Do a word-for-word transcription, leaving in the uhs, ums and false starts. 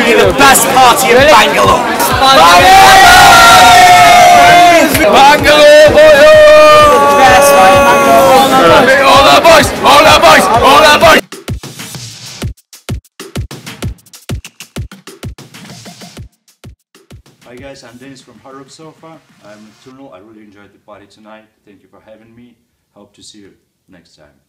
be the best party in Bangalore. Bangalore, boy! Best party in Bangalore. All our boys! All our boys! All our boys! Hi guys, I'm Dennis from Hard Rock Sofa. I'm Nocturnal. I really enjoyed the party tonight. Thank you for having me. Hope to see you next time.